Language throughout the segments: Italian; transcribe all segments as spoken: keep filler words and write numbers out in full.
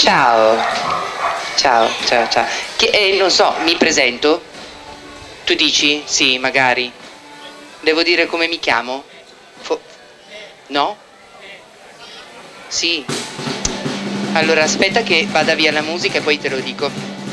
Ciao. Ciao, ciao, ciao. Che, eh, non so, mi presento? Tu dici? Sì, magari. Devo dire come mi chiamo? Fo- no? Sì. Allora aspetta che vada via la musica e poi te lo dico.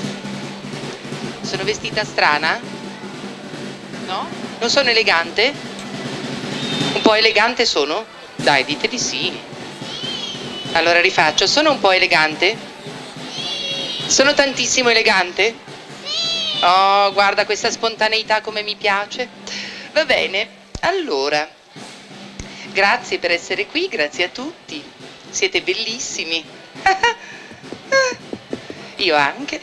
Sono vestita strana? No? Non sono elegante? Un po' elegante sono? Dai, dite di sì. Allora rifaccio. Sono un po' elegante? Sono tantissimo elegante? Oh, guarda questa spontaneità come mi piace. Va bene. Allora, grazie per essere qui, grazie a tutti. Siete bellissimi. Io anche.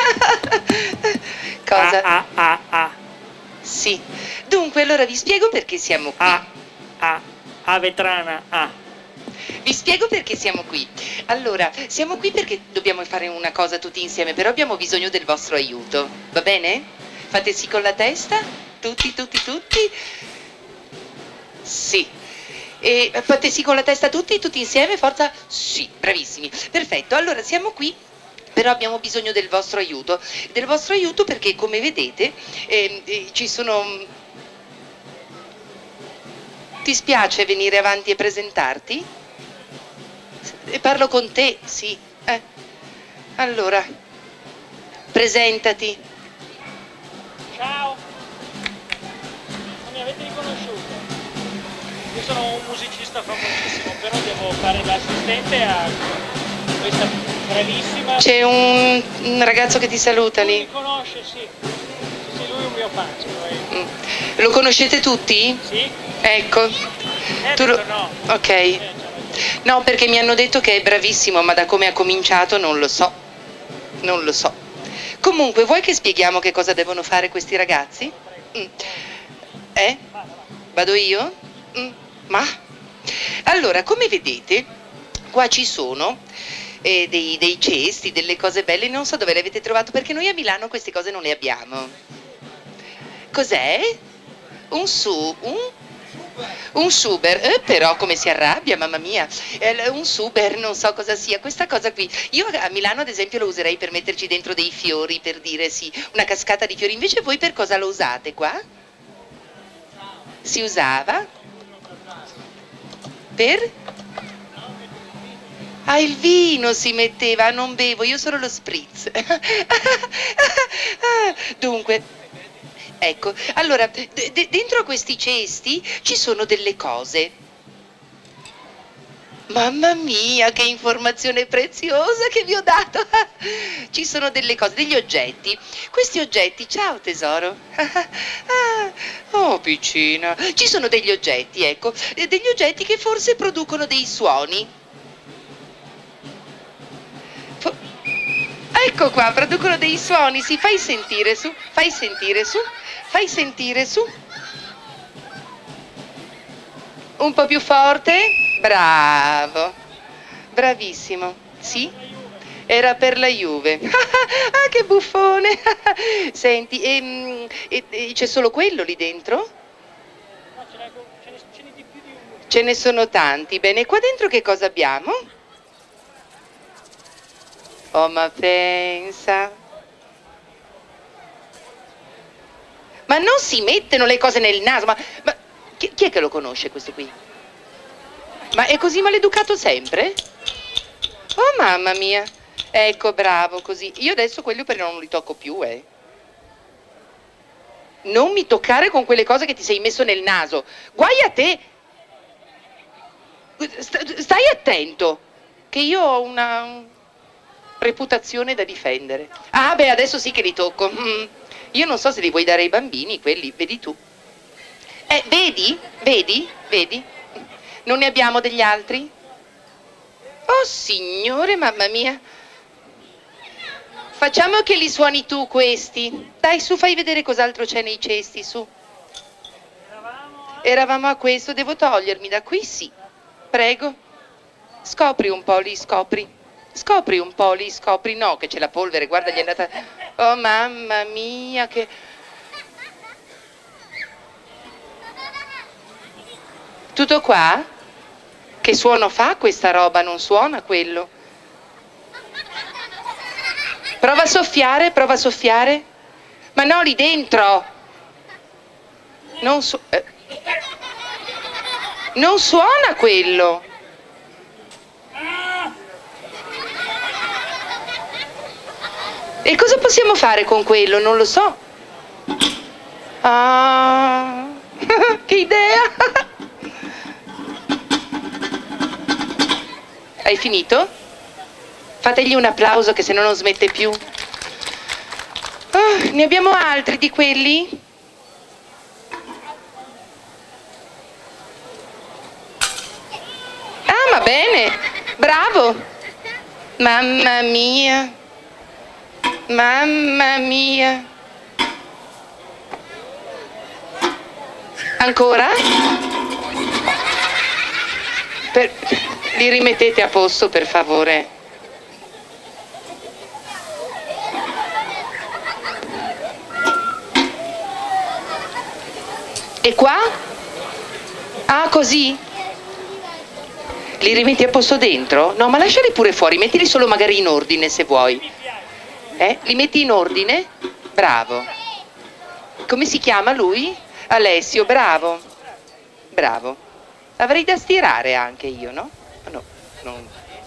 Cosa? Ah, ah, ah, ah. Sì. Dunque, allora vi spiego perché siamo qui. Ah, ah, ah, vetrana, ah. Vi spiego perché siamo qui. Allora, siamo qui perché dobbiamo fare una cosa tutti insieme, però abbiamo bisogno del vostro aiuto. Va bene? Fate sì con la testa? Tutti, tutti, tutti? Sì. E fate sì con la testa tutti, tutti insieme? Forza? Sì, bravissimi. Perfetto, allora siamo qui. Però abbiamo bisogno del vostro aiuto, del vostro aiuto perché come vedete eh, eh, ci sono... Ti spiace venire avanti e presentarti? E parlo con te, sì. Eh. Allora, presentati. Ciao. Non mi avete riconosciuto? Io sono un musicista famosissimo, però devo fare l'assistente a questa bravissima... C'è un, un ragazzo che ti saluta lì. Lui mi conosce, sì. Sì, sì, lui è un mio fan. Mm. Lo conoscete tutti? Sì? Ecco. Eh, Tu lo... no. Ok. Eh, No, perché mi hanno detto che è bravissimo, ma da come ha cominciato non lo so. Non lo so. Comunque, vuoi che spieghiamo che cosa devono fare questi ragazzi? Mm. Eh? Vado io? Mm. Ma? Allora, come vedete, qua ci sono eh, dei, dei cesti, delle cose belle, non so dove le avete trovato, perché noi a Milano queste cose non le abbiamo. Cos'è? Un su... un... Un Suber, eh, però come si arrabbia, mamma mia. Eh, un Suber, non so cosa sia, questa cosa qui. Io a Milano ad esempio lo userei per metterci dentro dei fiori, per dire sì, una cascata di fiori. Invece voi per cosa lo usate qua? Si usava? Per? Ah, il vino si metteva, non bevo, io solo lo spritz. Dunque... Ecco, allora, d- dentro a questi cesti ci sono delle cose. Mamma mia, che informazione preziosa che vi ho dato! Ci sono delle cose, degli oggetti. Questi oggetti, ciao tesoro. Oh, piccina. Ci sono degli oggetti, ecco, degli oggetti che forse producono dei suoni. Fo- ecco qua, producono dei suoni, sì, fai sentire su, fai sentire su. Fai sentire su. Un po' più forte. Bravo. Bravissimo. Sì? Era per la Juve. Ah, che buffone. Senti, e, e, e c'è solo quello lì dentro? No, ce n'è, ce n'è, ce n'è di più di uno. Ce ne sono tanti. Bene, qua dentro che cosa abbiamo? Oh, ma pensa. Ma non si mettono le cose nel naso, ma, ma chi, chi è che lo conosce questo qui? Ma è così maleducato sempre? Oh mamma mia, ecco bravo così, io adesso quelli però non li tocco più, eh. Non mi toccare con quelle cose che ti sei messo nel naso, guai a te, stai attento, che io ho una reputazione da difendere. Ah beh, adesso sì che li tocco. Mm. Io non so se li vuoi dare ai bambini, quelli, vedi tu. Eh, vedi? Vedi? Vedi? Non ne abbiamo degli altri? Oh signore, mamma mia. Facciamo che li suoni tu questi. Dai, su, fai vedere cos'altro c'è nei cesti, su. Eravamo a questo, devo togliermi da qui? Sì. Prego. Scopri un po' lì, scopri. Scopri un po' lì, scopri. No, che c'è la polvere, guarda, gli è andata... Oh, mamma mia, che... Tutto qua? Che suono fa questa roba? Non suona quello? Prova a soffiare, prova a soffiare. Ma no, lì dentro. Non su... eh. Non suona quello. E cosa possiamo fare con quello? Non lo so. Ah, che idea! Hai finito? Fategli un applauso che se no non smette più. Oh, ne abbiamo altri di quelli? Ah, va bene. Bravo. Mamma mia. Mamma mia. Ancora? Per... Li rimettete a posto, per favore. E qua? Ah, così? Li rimetti a posto dentro? No, ma lasciali pure fuori, mettili solo magari in ordine se vuoi. Eh? Li metti in ordine? Bravo. Come si chiama lui? Alessio, bravo. Bravo. Avrei da stirare anche io, no? No, no.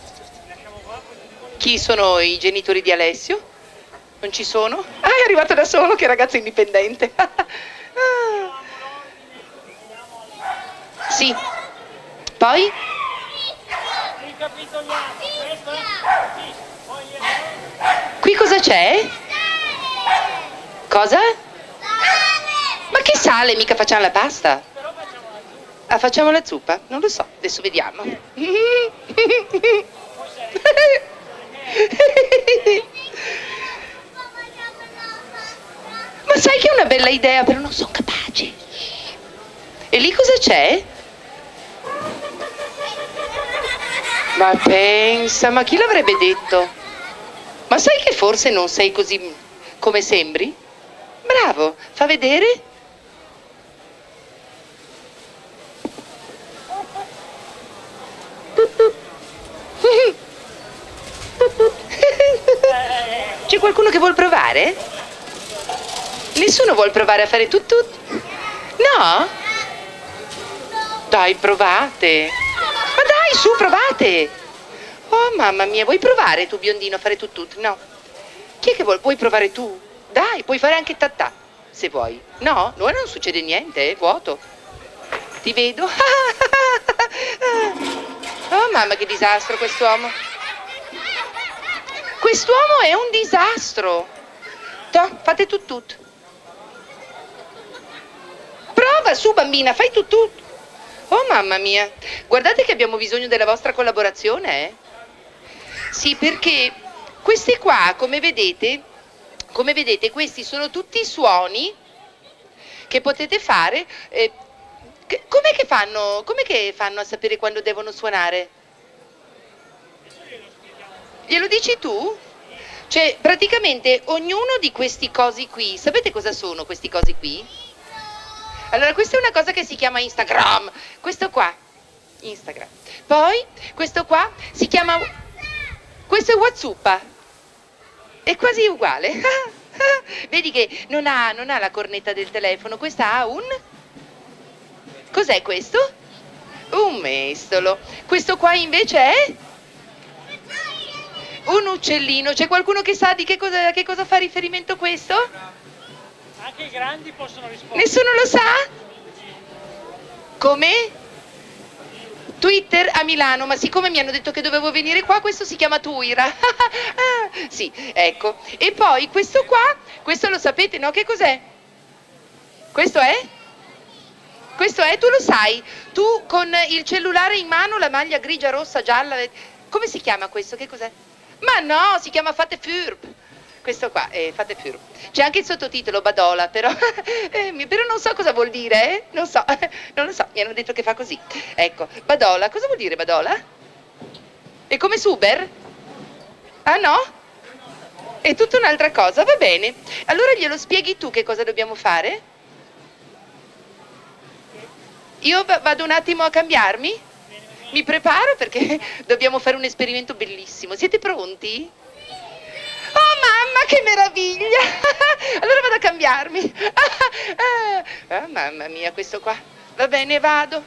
Chi sono i genitori di Alessio? Non ci sono? Ah, è arrivato da solo, che ragazzo indipendente. Ah. Sì. Poi? Qui cosa c'è? Cosa? Ma che sale? Mica facciamo la pasta? Ah, facciamo la zuppa? Non lo so, adesso vediamo. Ma sai che è una bella idea, però non sono capace. E lì cosa c'è? Ma pensa, ma chi l'avrebbe detto? Ma sai che forse non sei così come sembri? Bravo, fa vedere. C'è qualcuno che vuol provare? Nessuno vuol provare a fare tut tut? No? Dai, provate. Ma dai, su, provate. Oh, mamma mia, vuoi provare tu, biondino, a fare tut tut? No. Chi è che vuoi? Vuoi provare tu? Dai, puoi fare anche tatà, se vuoi. No? No, non succede niente, è vuoto. Ti vedo. Oh, mamma, che disastro quest'uomo. Quest'uomo è un disastro. Toh, fate tut tut. Prova, su, bambina, fai tut tut. Oh, mamma mia. Guardate che abbiamo bisogno della vostra collaborazione, eh? Sì, perché questi qua, come vedete, come vedete, questi sono tutti suoni che potete fare. Eh, com'è che fanno? Com'è che fanno a sapere quando devono suonare? Glielo dici tu? Cioè, praticamente ognuno di questi cosi qui, sapete cosa sono questi cosi qui? Allora, questa è una cosa che si chiama Instagram. Questo qua, Instagram. Poi, questo qua si chiama, questo è WhatsApp. È quasi uguale. Vedi che non ha, non ha la cornetta del telefono, questa ha un... Cos'è questo? Un mestolo. Questo qua invece è... un uccellino. C'è qualcuno che sa di che cosa, che cosa fa riferimento questo? Anche i grandi possono rispondere. Nessuno lo sa? Come? Twitter a Milano, ma siccome mi hanno detto che dovevo venire qua, questo si chiama Tuira. Sì, ecco. E poi questo qua, questo lo sapete, no? Che cos'è? Questo è? Questo è? Tu lo sai? Tu con il cellulare in mano, la maglia grigia, rossa, gialla, come si chiama questo? Che cos'è? Ma no, si chiama Fate Furb. Questo qua, eh, Fate Furb. C'è anche il sottotitolo Badola, però, eh, però non so cosa vuol dire, eh? Non so, non lo so, mi hanno detto che fa così. Ecco, Badola, cosa vuol dire Badola? È come Suber? Ah no? È tutta un'altra cosa, va bene. Allora glielo spieghi tu che cosa dobbiamo fare? Io vado un attimo a cambiarmi? Mi preparo perché dobbiamo fare un esperimento bellissimo. Siete pronti? Oh mamma! ma che meraviglia! Allora vado a cambiarmi. Ah, mamma mia, questo qua. Va bene, vado.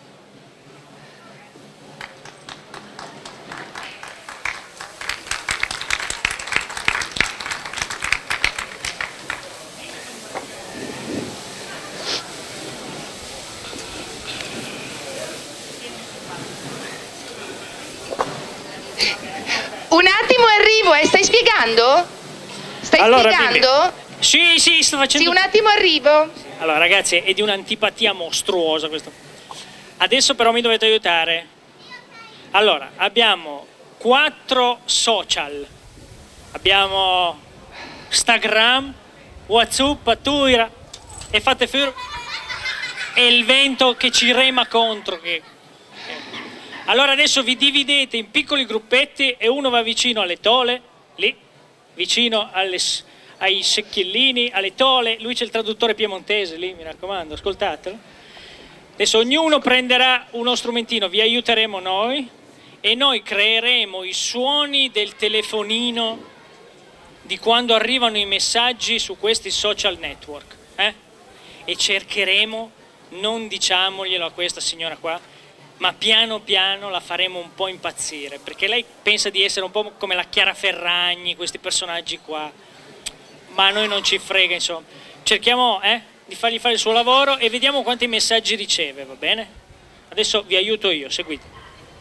Un attimo arrivo, eh, stai spiegando? Stai allora, spiegando? Bibi. Sì, sì, sto facendo... Sì, un attimo arrivo. Allora, ragazzi, è di un'antipatia mostruosa questo. Adesso però mi dovete aiutare. Allora, abbiamo quattro social. Abbiamo Instagram, WhatsApp, Twitter e fate fur... e il vento che ci rema contro. Che... Allora adesso vi dividete in piccoli gruppetti e uno va vicino alle tole, lì, vicino alle, ai secchiellini, alle tole, lui c'è il traduttore piemontese lì, mi raccomando, ascoltatelo. Adesso ognuno prenderà uno strumentino, vi aiuteremo noi e noi creeremo i suoni del telefonino di quando arrivano i messaggi su questi social network, eh? E cercheremo, non diciamoglielo a questa signora qua, ma piano piano la faremo un po' impazzire, perché lei pensa di essere un po' come la Chiara Ferragni, questi personaggi qua, ma a noi non ci frega, insomma. Cerchiamo eh, di fargli fare il suo lavoro e vediamo quanti messaggi riceve, va bene? Adesso vi aiuto io, seguite.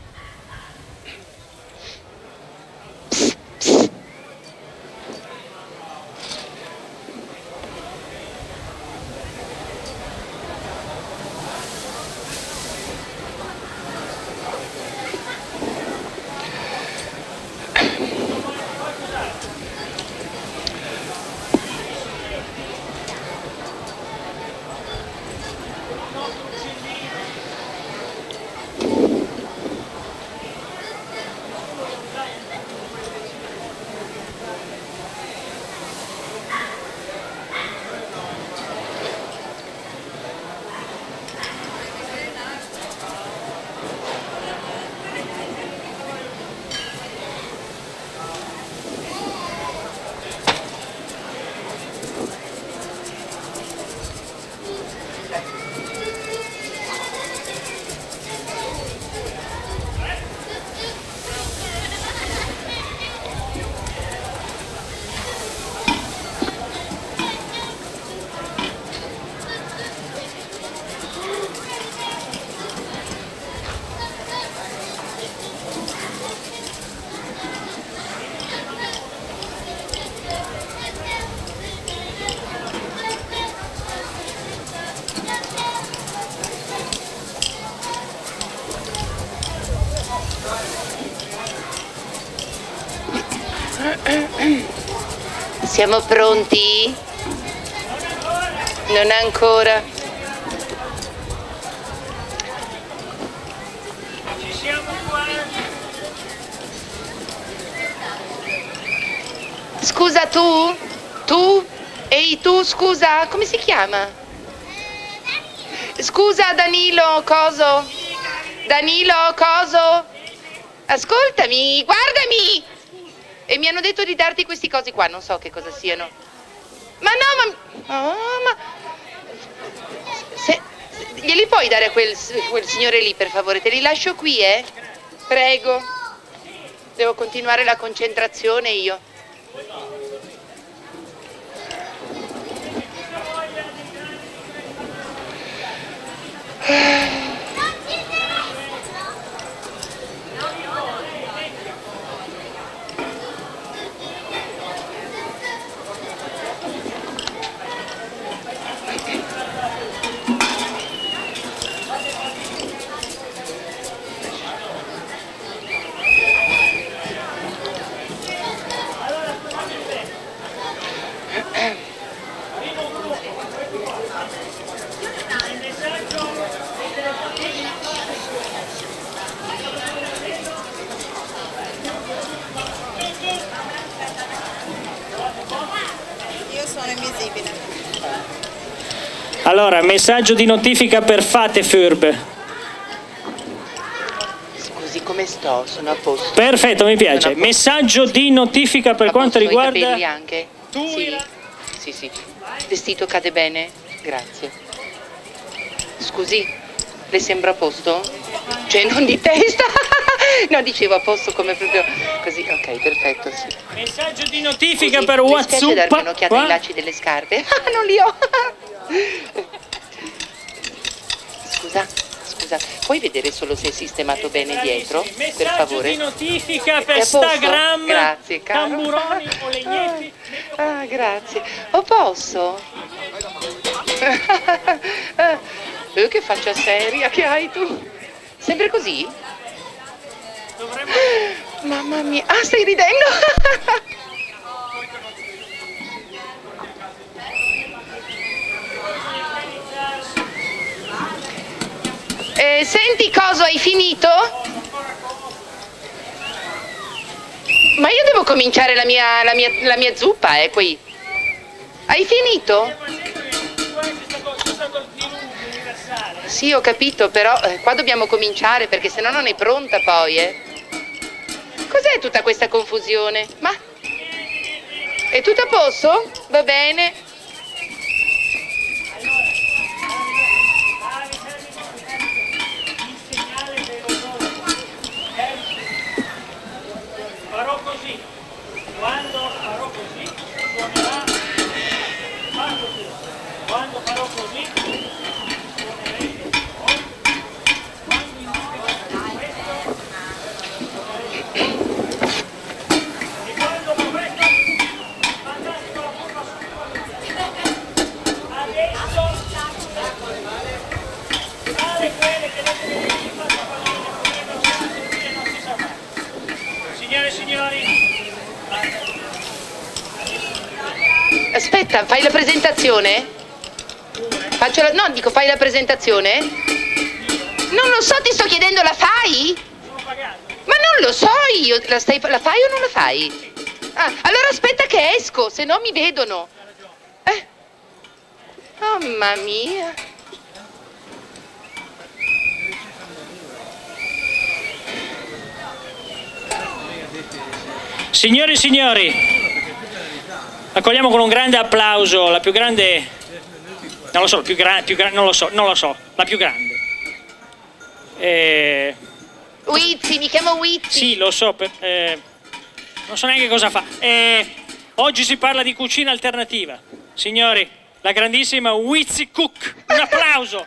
Siamo pronti? Non ancora. Ci siamo qua. Scusa tu? Tu? Ehi tu, scusa, come si chiama? Scusa Danilo, coso? Danilo, coso? Ascoltami, guardami! E mi hanno detto di darti questi cosi qua, non so che cosa siano. Ma no, ma... Oh, ma... Se... Glieli puoi dare a quel, quel signore lì, per favore? Te li lascio qui, eh? Prego. Devo continuare la concentrazione io. Allora, messaggio di notifica per Fatefurb. Scusi, come sto? Sono a posto. Perfetto, mi piace. Messaggio di notifica per a quanto posto, riguarda... i capelli anche? Tu sì. era... sì, sì. Il vestito cade bene? Grazie. Scusi, le sembra a posto? Cioè, non di testa? No, dicevo a posto come proprio così. Ok, perfetto, sì. Messaggio di notifica Scusi, per mi WhatsApp. spiace darmi un'occhiata ai lacci delle scarpe. Ah, non li ho. Scusa, scusa, puoi vedere solo se è sistemato bene dietro, per favore? Messaggio di notifica per È a posto? Instagram. Grazie, caro. Tamburoni o legnetti. Ah, ah, grazie. O posso? Eh, che faccia seria che hai tu. Sempre così? Dovremmo... Mamma mia. Ah, stai ridendo? Eh, senti, coso, hai finito? Ma io devo cominciare la mia, la mia, la mia zuppa, eh, qui. Hai finito? Sì, ho capito, però eh, qua dobbiamo cominciare perché sennò non è pronta poi, eh. Cos'è tutta questa confusione? Ma è tutto a posto? Va bene. Farò così, quando farò così, suonerà, fa così, quando farò così, suonerete poi, quando inizierete questo, suonerete poi, e quando con questo, fantastico la curva su, adesso, fare quelle che dovete vedere di fare palline, non si sa sentire, non si sa mai. Signore e signori, Aspetta, fai la presentazione? Faccio la... No, dico, fai la presentazione? Non lo so, ti sto chiedendo, la fai? Ma non lo so io, la, stai... la fai o non la fai? Ah, allora aspetta che esco, se no mi vedono. Eh? Oh, mamma mia. signori e signori, accogliamo con un grande applauso la più grande, non lo so, più grande, più gra non lo so, non lo so, la più grande. Eh... Wizzy, mi chiamo Wizzy. Sì, lo so, per, eh, non so neanche cosa fa. Eh, oggi si parla di cucina alternativa. Signori, la grandissima Wizzy Cook, un applauso.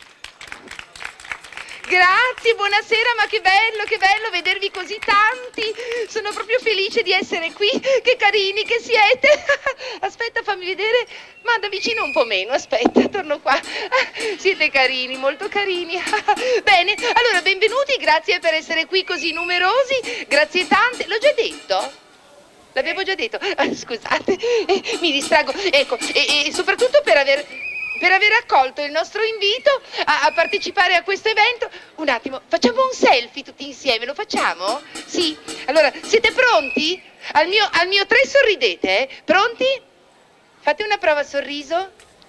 Grazie, buonasera, ma che bello, che bello vedervi così tanti. Sono proprio felice di essere qui. Che carini che siete. Aspetta, fammi vedere. Ma da vicino un po' meno, aspetta, torno qua. Siete carini, molto carini. Bene, allora benvenuti, grazie per essere qui così numerosi. Grazie tante. L'ho già detto? L'avevo già detto. Scusate, eh, mi distrago. Ecco, e, e soprattutto per aver... per aver accolto il nostro invito a, a partecipare a questo evento. Un attimo, facciamo un selfie tutti insieme, lo facciamo? Sì? Allora, siete pronti? Al mio, al mio tre sorridete, eh? Pronti? Fate una prova sorriso.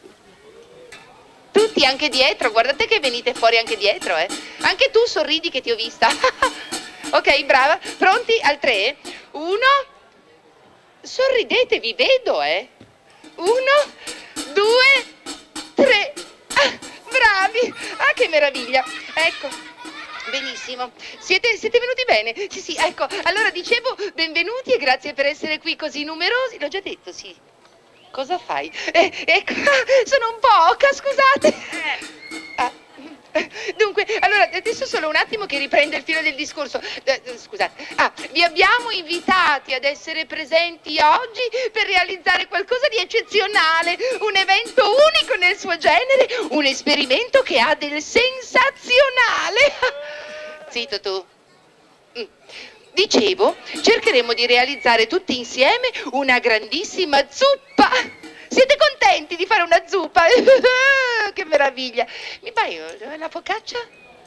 Tutti anche dietro, guardate che venite fuori anche dietro, eh? Anche tu sorridi che ti ho vista. Ok, brava. Pronti? Al tre? Uno. Sorridete, vi vedo, eh? Uno, due... tre. Ah, bravi! Ah, che meraviglia! Ecco, benissimo. Siete, siete venuti bene? Sì, sì, ecco. Allora dicevo, benvenuti e grazie per essere qui così numerosi. L'ho già detto, sì. Cosa fai? Eh, ecco, sono un po' oca, scusate. Ah. Dunque, allora, adesso solo un attimo che riprende il filo del discorso. Eh, scusate. Ah, vi abbiamo invitati ad essere presenti oggi per realizzare qualcosa di eccezionale, un evento unico nel suo genere, un esperimento che ha del sensazionale. Zitto tu. Mm. Dicevo, cercheremo di realizzare tutti insieme una grandissima zuppa. Siete contenti di fare una zuppa? Che meraviglia! Mi fai la focaccia?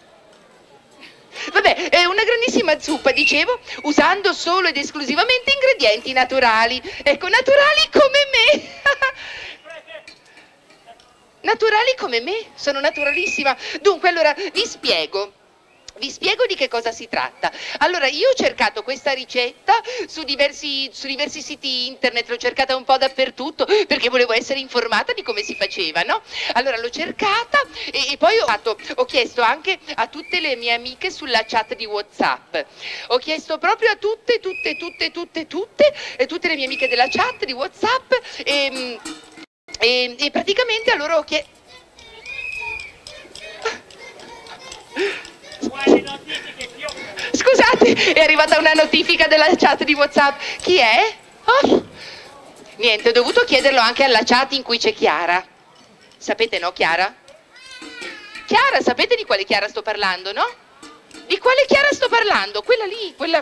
Vabbè, è una grandissima zuppa, dicevo, usando solo ed esclusivamente ingredienti naturali. Ecco, naturali come me. Naturali come me, sono naturalissima. Dunque, allora, vi spiego. Vi spiego di che cosa si tratta. Allora, io ho cercato questa ricetta su diversi, su diversi siti internet, l'ho cercata un po' dappertutto perché volevo essere informata di come si faceva, no? Allora l'ho cercata e, e poi ho, fatto, ho chiesto anche a tutte le mie amiche sulla chat di WhatsApp. Ho chiesto proprio a tutte, tutte, tutte, tutte, tutte, e tutte le mie amiche della chat di WhatsApp e, e, e praticamente a loro ho chiesto... Scusate, è arrivata una notifica della chat di WhatsApp. Chi è? Oh. Niente, ho dovuto chiederlo anche alla chat in cui c'è Chiara. Sapete, no, Chiara? Chiara, sapete di quale Chiara sto parlando, no? Di quale Chiara sto parlando? Quella lì, quella...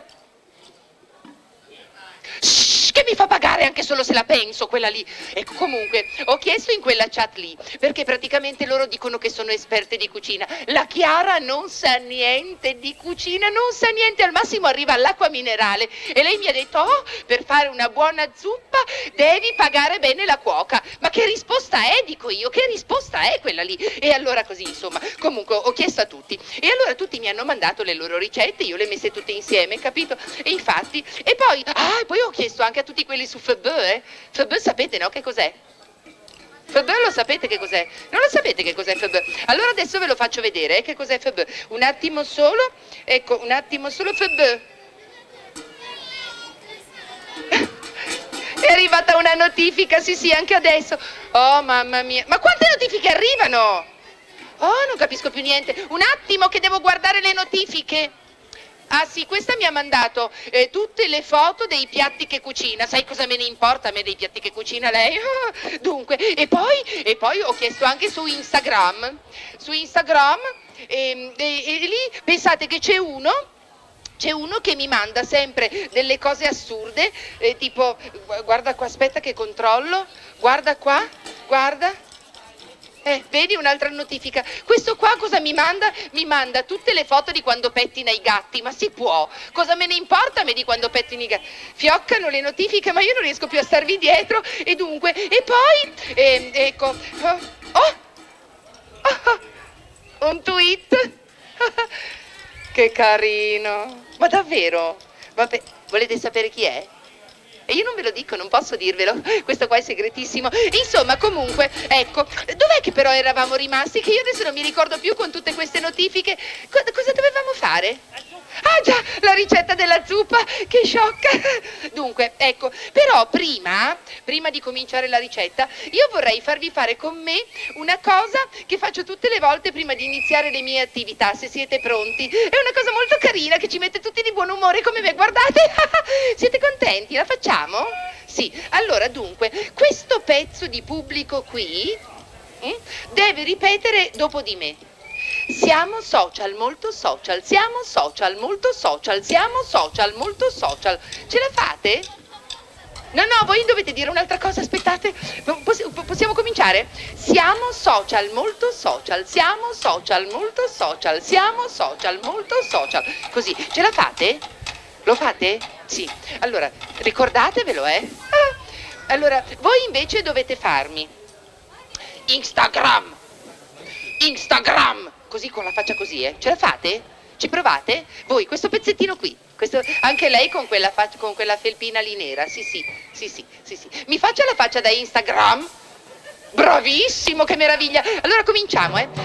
Shhh, che mi fa pagare anche solo se la penso, quella lì. Ecco, comunque, ho chiesto in quella chat lì, perché praticamente loro dicono che sono esperte di cucina. La Chiara non sa niente di cucina, non sa niente, al massimo arriva all'acqua minerale. E lei mi ha detto, oh, per fare una buona zuppa devi pagare bene la cuoca. Ma che risposta è, dico io, che risposta è quella lì? E allora così, insomma, comunque ho chiesto a tutti. E allora tutti mi hanno mandato le loro ricette, io le ho messe tutte insieme, capito? E infatti, e poi, ah, poi ho chiesto anche a tutti quelli su F B, eh? F B sapete, no? Che cos'è? F B lo sapete che cos'è? Non lo sapete che cos'è F B? Allora adesso ve lo faccio vedere, eh, che cos'è F B. Un attimo solo, ecco, un attimo solo F B. È arrivata una notifica, sì sì, anche adesso. Oh mamma mia, ma quante notifiche arrivano? Oh, non capisco più niente. Un attimo che devo guardare le notifiche. Ah sì, questa mi ha mandato eh, tutte le foto dei piatti che cucina. Sai cosa me ne importa a me dei piatti che cucina lei? Oh, dunque, e poi, e poi ho chiesto anche su Instagram. Su Instagram, e, e, e lì pensate che c'è uno... C'è uno che mi manda sempre delle cose assurde, eh, tipo, guarda qua, aspetta che controllo, guarda qua, guarda, eh, vedi un'altra notifica. Questo qua cosa mi manda? Mi manda tutte le foto di quando pettina i gatti, ma si può? Cosa me ne importa a me di quando pettini i gatti? Fioccano le notifiche, ma io non riesco più a starvi dietro, e dunque, e poi, eh, ecco, oh, oh, oh, un tweet. Che carino! Ma davvero? Vabbè, volete sapere chi è? E io non ve lo dico, non posso dirvelo, questo qua è segretissimo. Insomma, comunque, ecco, dov'è che però eravamo rimasti? Che io adesso non mi ricordo più con tutte queste notifiche. Co- cosa dovevamo fare? Ah già, la ricetta della zuppa, che sciocca! Dunque, ecco, però prima, prima di cominciare la ricetta, io vorrei farvi fare con me una cosa che faccio tutte le volte prima di iniziare le mie attività, se siete pronti. È una cosa molto carina che ci mette tutti di buon umore come me, guardate! Siete contenti? La facciamo? Sì, allora dunque, questo pezzo di pubblico qui hm, deve ripetere dopo di me. Siamo social, molto social, siamo social, molto social, siamo social, molto social. Ce la fate? No, no, voi dovete dire un'altra cosa, aspettate. Poss- possiamo cominciare? Siamo social, molto social, siamo social, molto social, siamo social, molto social. Così, ce la fate? Lo fate? Sì. Allora, ricordatevelo, eh? Ah, allora, voi invece dovete farmi Instagram, Instagram, così con la faccia così, eh? Ce la fate? Ci provate? Voi, questo pezzettino qui, questo, anche lei con quella, faccia, con quella felpina lì nera, sì sì, sì sì, sì sì. Mi faccia la faccia da Instagram? Bravissimo, che meraviglia! Allora cominciamo, eh?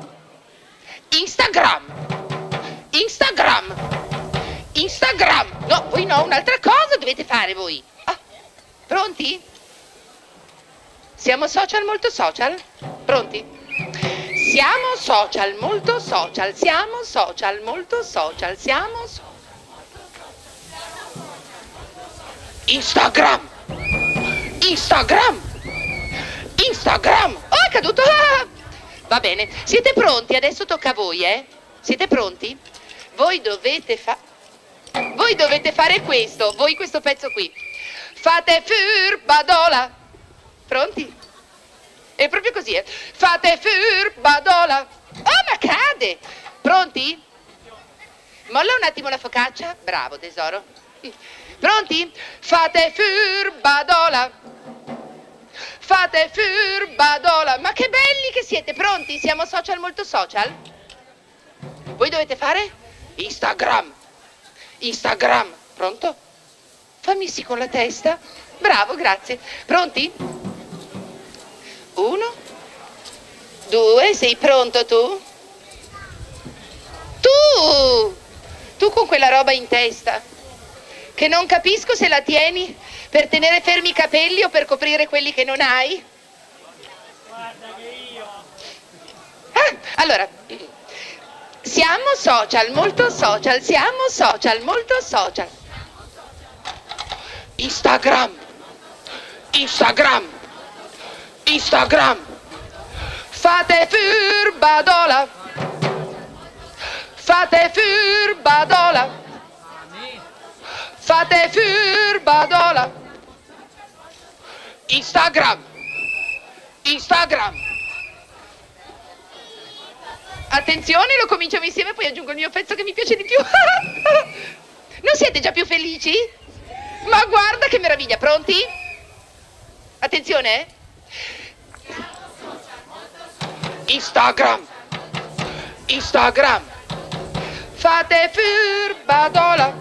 Instagram, Instagram, Instagram. No, voi no, un'altra cosa dovete fare voi. Ah, pronti? Siamo social, molto social? Pronti? Siamo social, molto social, siamo social, molto social, siamo so- Instagram, Instagram, Instagram. Oh, è caduto! Ah! Va bene, siete pronti? Adesso tocca a voi, eh? Siete pronti? Voi dovete fa... Voi dovete fare questo, voi questo pezzo qui. Fate furbadola. Pronti? È proprio così, eh? Fate furbadola. Oh, ma cade! Pronti? Molla un attimo la focaccia. Bravo, tesoro. Pronti? Fate furbadola. Fate furbadola. Ma che belli che siete, pronti? Siamo social, molto social? Voi dovete fare? Instagram, Instagram, pronto? Fammi sì con la testa. Bravo, grazie. Pronti? Uno, due, sei pronto tu? Tu! Tu con quella roba in testa, che non capisco se la tieni per tenere fermi i capelli o per coprire quelli che non hai. Guarda che io... Ah, allora, siamo social, molto social, siamo social, molto social. Instagram, Instagram, Instagram, fate furbadola, fate furbadola, fate furbadola. Instagram, Instagram. Attenzione, lo cominciamo insieme, poi aggiungo il mio pezzo che mi piace di più. Non siete già più felici? Ma guarda che meraviglia, pronti? Attenzione. Instagram, Instagram, fate furbadola.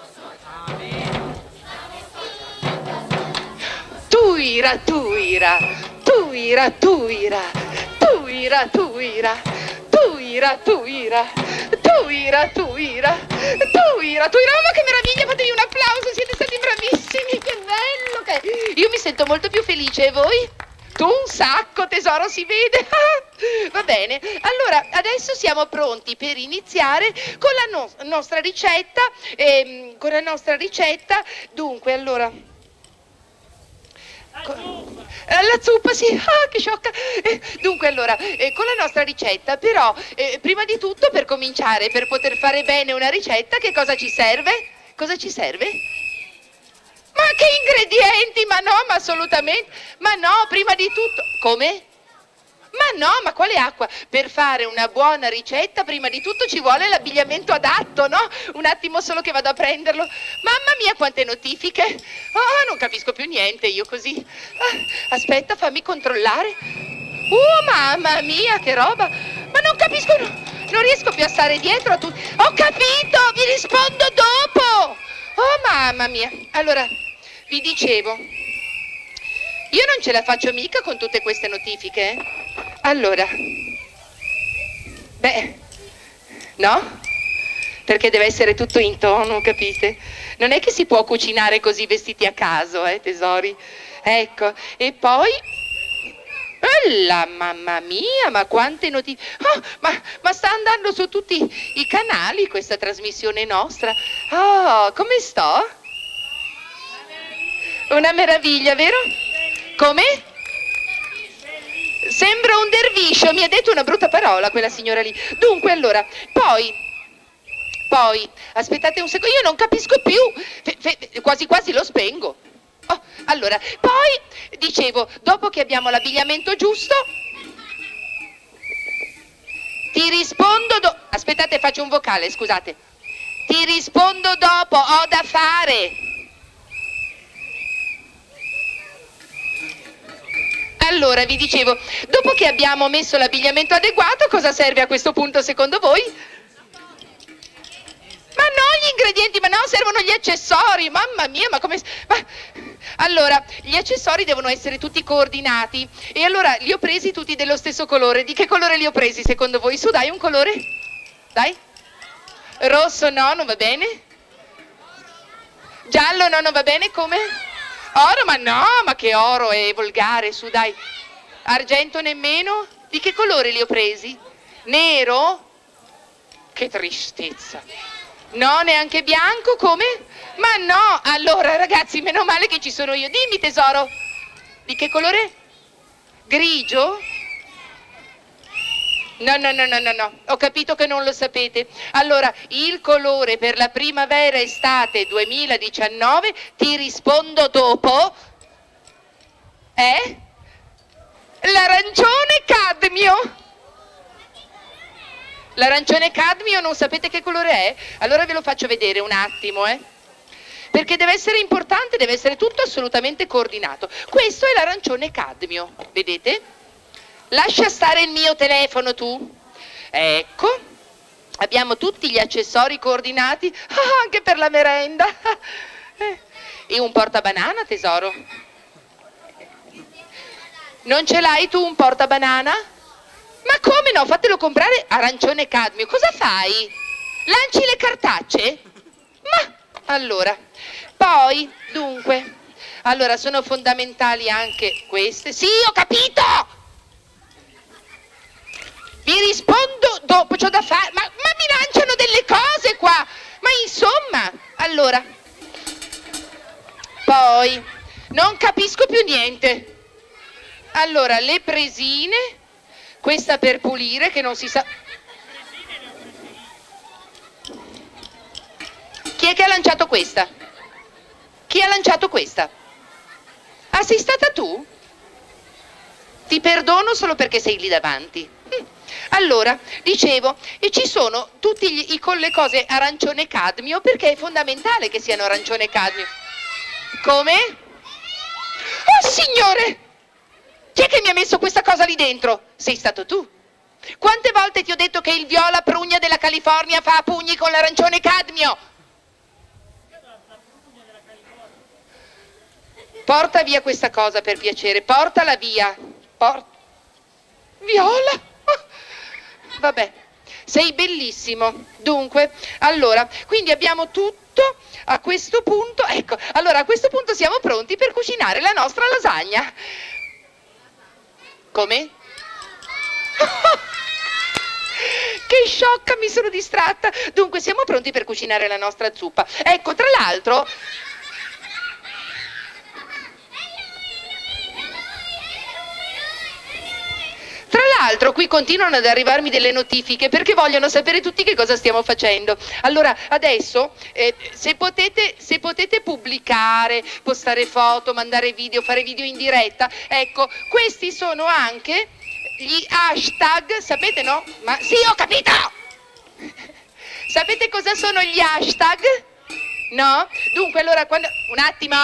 Tuira, tuira, tuira, tuira, tuira, tuira, tuira, tuira, tuira, tuira, tuira, tuira, ma che meraviglia, fatevi un applauso, siete stati bravissimi, che bello che è. Io mi sento molto più felice, e voi? Tu un sacco, tesoro, si vede. Va bene, allora adesso siamo pronti per iniziare con la no- nostra ricetta, ehm, con la nostra ricetta, dunque, allora... La zuppa, sì, ah, che sciocca. Eh, dunque, allora, eh, con la nostra ricetta, però, eh, prima di tutto, per cominciare, per poter fare bene una ricetta, che cosa ci serve? Cosa ci serve? Ma che ingredienti? Ma no, ma assolutamente. Ma no, prima di tutto. Come? Ma no, ma quale acqua? Per fare una buona ricetta, prima di tutto ci vuole l'abbigliamento adatto, no? Un attimo solo che vado a prenderlo. Mamma mia, quante notifiche! Oh, non capisco più niente, io così. Ah, aspetta, fammi controllare. Uh, mamma mia, che roba! Ma non capisco, no, non riesco più a stare dietro a tutti. Ho capito, vi rispondo dopo! Oh, mamma mia. Allora, vi dicevo, io non ce la faccio mica con tutte queste notifiche, eh? Allora, beh, no? Perché deve essere tutto in tono, capite? Non è che si può cucinare così vestiti a caso, eh, tesori? Ecco, e poi... La mamma mia, ma quante notizie! Oh, ma, ma sta andando su tutti i canali questa trasmissione nostra. Oh, come sto? Una meraviglia, vero? Come? Sembra un derviscio, mi ha detto una brutta parola quella signora lì. Dunque, allora, poi, poi, aspettate un secondo, io non capisco più, fe, fe, quasi quasi lo spengo. Oh, allora, poi, dicevo, dopo che abbiamo l'abbigliamento giusto, ti rispondo do... Aspettate, faccio un vocale, scusate. Ti rispondo dopo, ho da fare. Allora, vi dicevo, dopo che abbiamo messo l'abbigliamento adeguato, cosa serve a questo punto secondo voi? Ma no, gli ingredienti, ma no, servono gli accessori, mamma mia, ma come... Ma... Allora, gli accessori devono essere tutti coordinati, e allora li ho presi tutti dello stesso colore. Di che colore li ho presi secondo voi? Su, dai, un colore? Dai. Rosso no, non va bene. Giallo no, non va bene, come? Oro, ma no, ma che oro, è volgare, su dai. Argento nemmeno? Di che colore li ho presi? Nero? Che tristezza. No, neanche bianco, come? Ma no, allora ragazzi, meno male che ci sono io. Dimmi tesoro, di che colore? Grigio? No, no, no, no, no, no, ho capito che non lo sapete. Allora, il colore per la primavera-estate duemiladiciannove, ti rispondo dopo, è l'arancione cadmio. L'arancione cadmio non sapete che colore è? Allora ve lo faccio vedere un attimo, eh. Perché deve essere importante, deve essere tutto assolutamente coordinato. Questo è l'arancione cadmio, vedete? Lascia stare il mio telefono tu. Ecco. abbiamo tutti gli accessori coordinati, ah, anche per la merenda. E un portabanana, tesoro? Non ce l'hai tu un portabanana? Ma come no? Fatelo comprare arancione cadmio. Cosa fai? Lanci le cartacce? Ma allora, poi, dunque, allora sono fondamentali anche queste. Sì, ho capito! Vi rispondo dopo, c'ho da fare. Ma, ma mi lanciano delle cose qua! Ma insomma, allora, poi, non capisco più niente. Allora, le presine, questa per pulire, che non si sa... Chi è che ha lanciato questa? Chi ha lanciato questa? Ah, sei stata tu? Ti perdono solo perché sei lì davanti. Mm. Allora, dicevo, e ci sono tutti gli, i, con le cose arancione cadmio, perché è fondamentale che siano arancione cadmio. Come? Oh, signore! Chi è che mi ha messo questa cosa lì dentro? Sei stato tu. Quante volte ti ho detto che il viola prugna della California fa a pugni con l'arancione cadmio? Porta via questa cosa per piacere, portala via. Por... Viola? Vabbè, sei bellissimo. Dunque, allora, quindi abbiamo tutto a questo punto. Ecco, allora a questo punto siamo pronti per cucinare la nostra lasagna. Come? Che sciocca, mi sono distratta. Dunque, siamo pronti per cucinare la nostra zuppa. Ecco, tra l'altro... Tra l'altro qui continuano ad arrivarmi delle notifiche perché vogliono sapere tutti che cosa stiamo facendo. Allora adesso eh, se, potete, se potete pubblicare, postare foto, mandare video, fare video in diretta, ecco, questi sono anche gli hashtag, sapete no? Ma sì, ho capito! Sapete cosa sono gli hashtag? No? Dunque allora quando... Un attimo!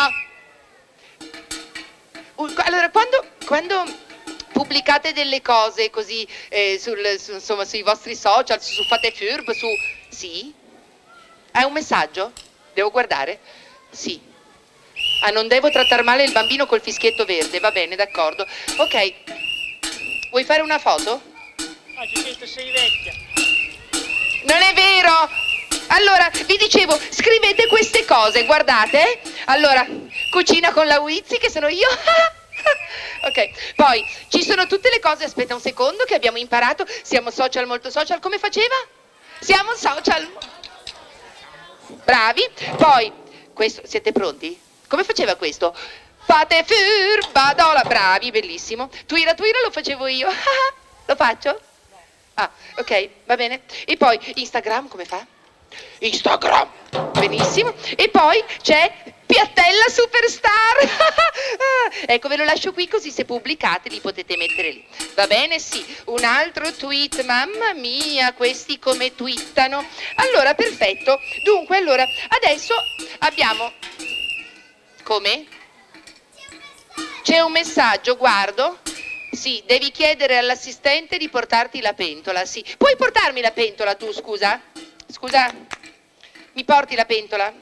Allora quando... quando pubblicate delle cose così eh, sul, su, insomma, sui vostri social, su, su Fate Furb, su... Sì? Hai un messaggio? Devo guardare? Sì. Ah, non devo trattare male il bambino col fischietto verde, va bene, d'accordo. Ok. Vuoi fare una foto? Ah, ci detto sei vecchia. Non è vero! Allora, vi dicevo, scrivete queste cose, guardate. Allora, cucina con la Wizzy, che sono io. Ok, poi ci sono tutte le cose, aspetta un secondo, che abbiamo imparato. Siamo social, molto social, come faceva? Siamo social. Bravi. Poi, questo, siete pronti? Come faceva questo? Fate furbadola, bravi, bellissimo. Tuira tuira lo facevo io. Lo faccio? Ah, ok, va bene. E poi, Instagram come fa? Instagram, benissimo. E poi c'è Piattella Superstar. Ecco, ve lo lascio qui così se pubblicate li potete mettere lì. Va bene? Sì. Un altro tweet, mamma mia, questi come twittano. Allora, perfetto. Dunque, allora, adesso abbiamo... Come? C'è un messaggio, guardo. Sì, devi chiedere all'assistente di portarti la pentola, sì. Puoi portarmi la pentola tu, scusa? Scusa, mi porti la pentola?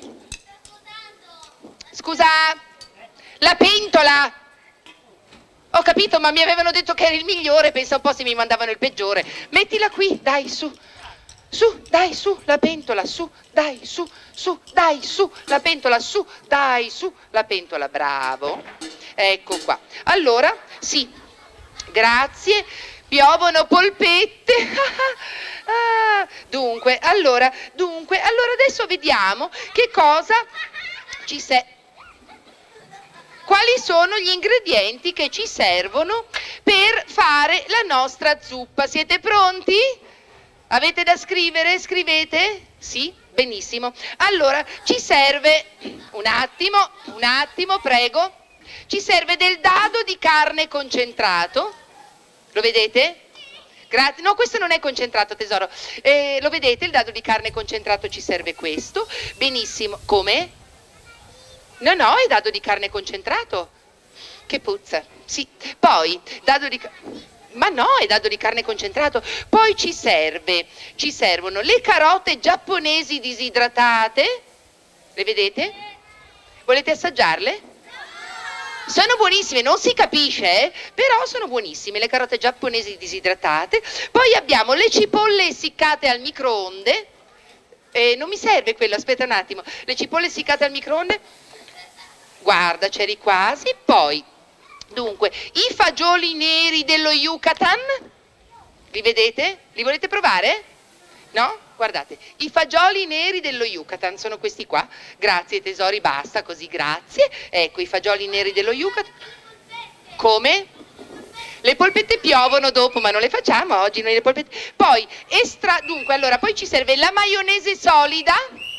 Scusa, la pentola! Ho capito, ma mi avevano detto che era il migliore, pensa un po' se mi mandavano il peggiore. Mettila qui, dai, su. Su, dai, su, la pentola, su, dai, su, su, dai, su, la pentola, su, dai, su, la pentola, bravo. Ecco qua. Allora, sì, grazie, piovono polpette. Ah, dunque, allora, dunque, allora adesso vediamo che cosa ci serve. Quali sono gli ingredienti che ci servono per fare la nostra zuppa? Siete pronti? Avete da scrivere? Scrivete? Sì? Benissimo. Allora, ci serve, un attimo, un attimo, prego, ci serve del dado di carne concentrato. Lo vedete? Grazie. No, questo non è concentrato, tesoro. Eh, lo vedete, il dado di carne concentrato ci serve questo. Benissimo. Come? No, no, è dado di carne concentrato. Che puzza. Sì. Poi, dado di... Ma no, è dado di carne concentrato. Poi ci serve, ci servono le carote giapponesi disidratate. Le vedete? Volete assaggiarle? Sono buonissime, non si capisce, eh? Però sono buonissime, le carote giapponesi disidratate. Poi abbiamo le cipolle essiccate al microonde. Eh, non mi serve quello, aspetta un attimo. Le cipolle essiccate al microonde. Guarda, c'eri quasi. Poi, dunque, i fagioli neri dello Yucatan. Li vedete? Li volete provare? No? Guardate, i fagioli neri dello Yucatan sono questi qua. Grazie tesori, basta così, grazie. Ecco i fagioli neri dello Yucatan. Come? Le polpette piovono dopo, ma non le facciamo oggi noi le polpette. Poi, estra... Dunque, allora, poi ci serve la maionese solida.